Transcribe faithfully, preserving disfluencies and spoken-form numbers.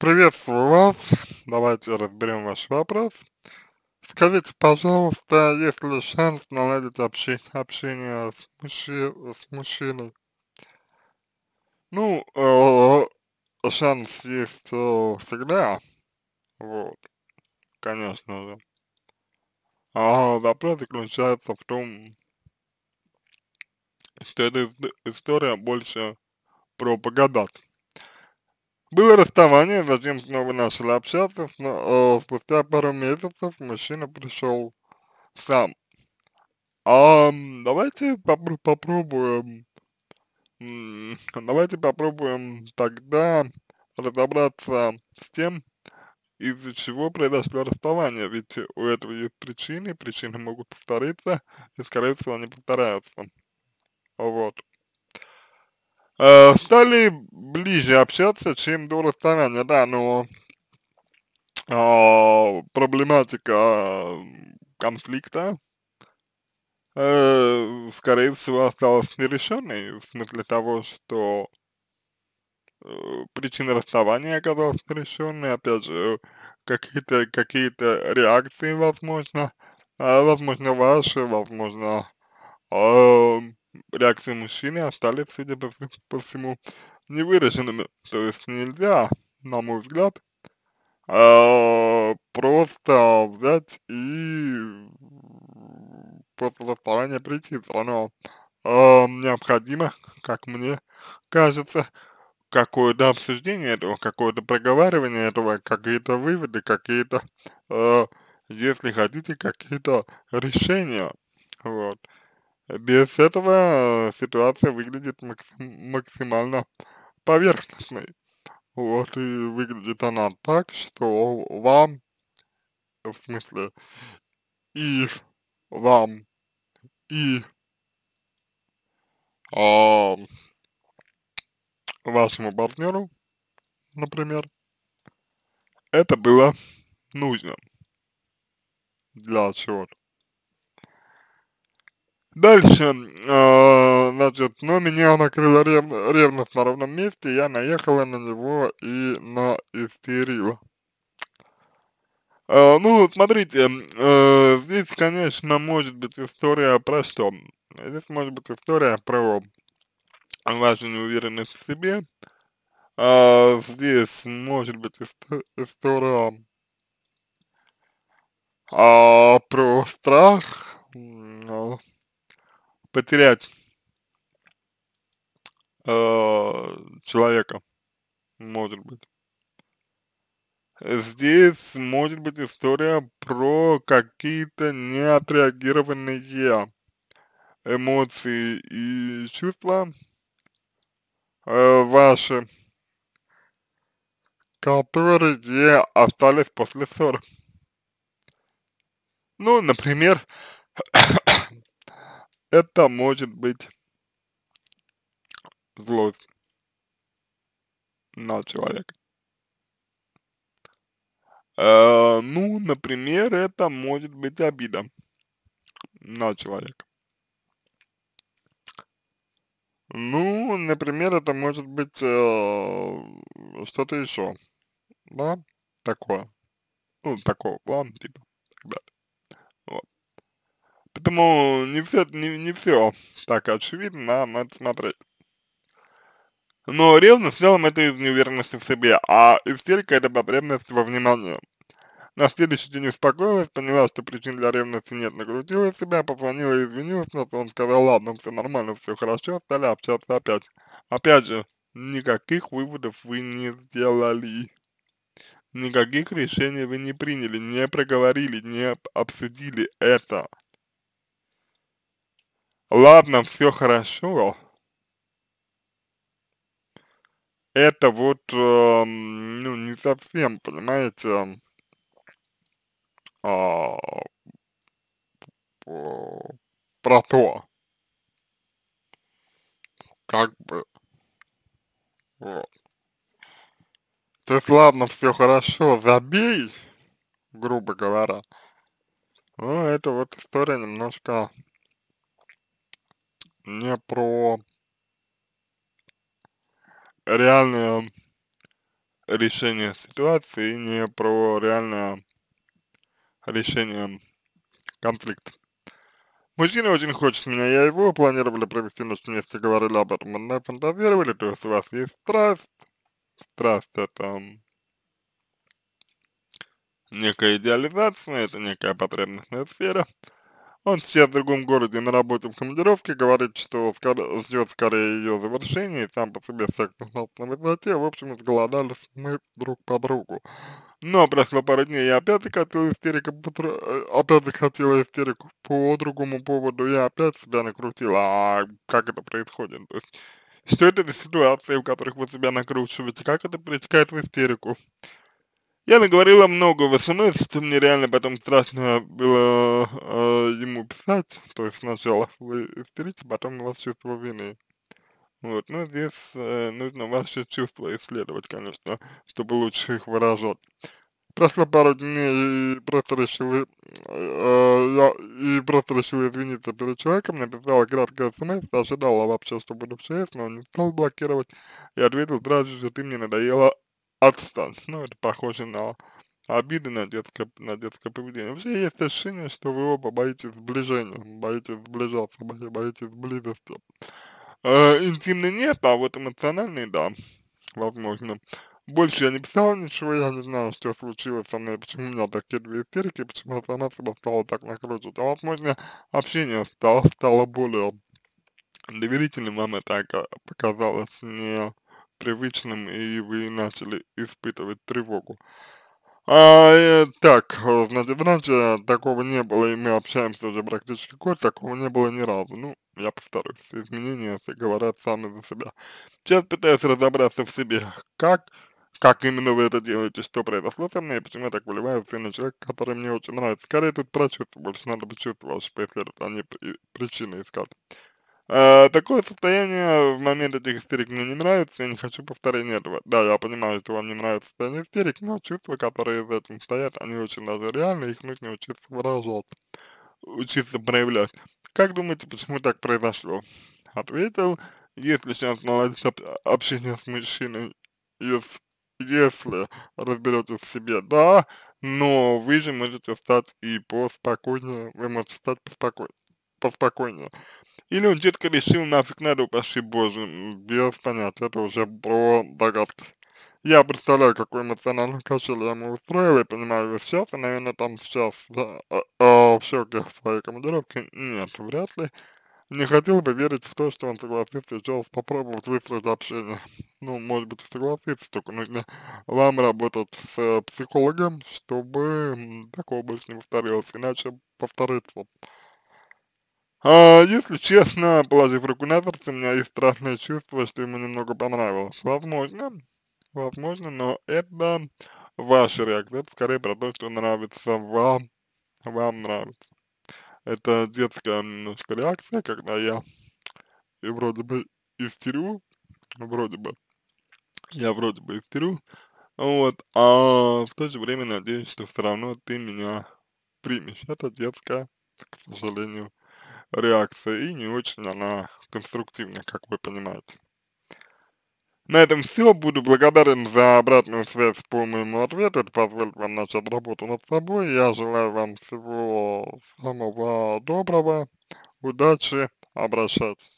Приветствую вас. Давайте разберем ваш вопрос. Скажите, пожалуйста, есть ли шанс наладить общи- общение с, мужчи- с мужчиной? Ну, э, шанс есть э, всегда, вот, конечно же. А вопрос заключается в том, что эта ис- история больше про погодать. Было расставание, затем снова начали общаться, сно- э, спустя пару месяцев мужчина пришел сам. Ам, давайте попро попробуем, м, давайте попробуем тогда разобраться с тем, из-за чего произошло расставание. Ведь у этого есть причины, причины могут повториться, и, скорее всего, они повторяются. Вот. Э, стали ближе общаться, чем до расставания, да, но а, проблематика м, конфликта, э, скорее всего, осталась нерешенной, в смысле того, что э, причина расставания оказалась нерешенной, опять же, какие-то какие-то реакции, возможно, а, возможно, ваши, возможно, а, реакции мужчины остались, судя по, вс- по всему, невыраженными. То есть нельзя, на мой взгляд, а, просто взять и после расставания прийти. Все равно а, необходимо, как мне кажется, какое-то обсуждение этого, какое-то проговаривание этого, какие-то выводы, какие-то, э, если хотите, какие-то решения. Вот. Без этого э, ситуация выглядит максим- максимально поверхностной. Вот, и выглядит она так, что вам, в смысле, и вам, и а, вашему партнеру, например, это было нужно для чего-то. Дальше, а, значит, но меня накрыла рев ревность на ровном месте, я наехала на него и наистерила. А, ну, смотрите, м, э, здесь, конечно, может быть история про что? Здесь может быть история про вашу неуверенность в себе, а, здесь может быть иsto история, а, про страх, м, а, потерять, а, человека, может быть. Здесь может быть история про какие-то неотреагированные эмоции и чувства э, ваши, которые остались после ссоры. Ну, например, это может быть злость на человека. Э, ну, например, это может быть обида на человека. Ну, например, это может быть э, что-то еще, да, такое. Ну, такого плана, типа, так далее. Вот. Поэтому не все, не, не все так очевидно, надо смотреть. Но ревность в целом это из неуверенности в себе, а истерика это потребность во внимании. На следующий день успокоилась, поняла, что причин для ревности нет, накрутила себя, позвонила и извинилась, но он сказал, ладно, все нормально, все хорошо, стали общаться опять. Опять же, никаких выводов вы не сделали, никаких решений вы не приняли, не проговорили, не об- обсудили это. Ладно, все хорошо, это вот, эм, ну, не совсем, понимаете, а, по- про то, как бы, вот. То есть, ладно, все хорошо, забей, грубо говоря. Но это вот история немножко не про реальные решение ситуации, не про реальное решение конфликта. Мужчина очень хочет меня, я его, планировали провести ночь вместе, говорили об этом, мы фантазировали, то есть у вас есть страсть, страсть это м, некая идеализация, это некая потребностная сфера. Он сейчас в другом городе на работе в командировке, говорит, что скоро, ждет скорее ее завершения, и сам по себе секс у нас на высоте, в общем, изголодались мы друг по другу. Но прошло пару дней, я опять закатил истерику, по тру- э, опять захотела истерику по другому поводу, я опять себя накрутила, а как это происходит? То есть, что это за ситуации, в которых вы себя накручиваете, как это перетекает в истерику? Я наговорила много в СМС, что мне реально потом страшно было э, ему писать, то есть сначала вы истерите, потом у вас чувство вины. Вот, ну здесь э, нужно ваши чувства исследовать, конечно, чтобы лучше их выражать. Прошло пару дней и просто решил, э, э, я и просто решил извиниться перед человеком, написала краткое смс, ожидала вообще, что буду в ЧС, но он не стал блокировать, и ответил сразу же: ты мне надоела, отстань. Ну, это похоже на обиды, на детское, на детское поведение. Вообще есть ощущение, что вы оба боитесь сближения, боитесь сближаться, бо- боитесь близости. Э, интимный нет, а вот эмоциональный, да, возможно. Больше я не писал ничего, я не знаю, что случилось со мной, почему у меня такие две истерики, почему я сама себя стала так накручивать. А возможно, общение стало, стало более доверительным, вам это ока- показалось непривычным, и вы начали испытывать тревогу. А, э, так, э, значит, раньше такого не было, и мы общаемся уже практически год, такого не было ни разу. Ну, я повторюсь, изменения все говорят сами за себя. Сейчас пытаюсь разобраться в себе, как, как именно вы это делаете, что произошло со мной, и почему я так выливаюсь на человека, который мне очень нравится. Скорее тут про чувства, больше надо бы чувства ваши поисследовать, а не при- причины искать. А, такое состояние в момент этих истерик мне не нравится, я не хочу повторения этого. Да, я понимаю, что вам не нравится состояние истерик, но чувства, которые за этим стоят, они очень даже реальны, их нужно учиться выражать, учиться проявлять. Как думаете, почему так произошло? Ответил: если сейчас наладить об- общение с мужчиной, ес- если разберетесь в себе, да, но вы же можете стать и поспокойнее, вы можете стать поспокойнее, поспокойнее. Или он четко решил, нафиг надо, упаси боже, м, без понятия, это уже про догадки. Я представляю, какой эмоциональный качель я ему устроил, и понимаю его сейчас, и, наверное, там сейчас, да, а, а, в шоке в своей командировке, нет, вряд ли. Не хотел бы верить в то, что он согласится сейчас попробовать выстроить общение. Ну, может быть, и согласится, только нужно вам работать с э, психологом, чтобы м, такого больше не повторилось, иначе повторится. А, если честно, положив руку на сердце, у меня есть страшное чувство, что ему немного понравилось. Возможно, возможно, но это ваша реакция, это скорее про то, что нравится вам, вам нравится. Это детская немножко реакция, когда я и вроде бы истерю, вроде бы, я вроде бы истерю, вот, а в то же время надеюсь, что все равно ты меня примешь. Это детская, к сожалению, реакция, и не очень она конструктивная, как вы понимаете. На этом все. Буду благодарен за обратную связь по моему ответу. Это позволит вам начать работу над собой. Я желаю вам всего самого доброго. Удачи. Обращайтесь.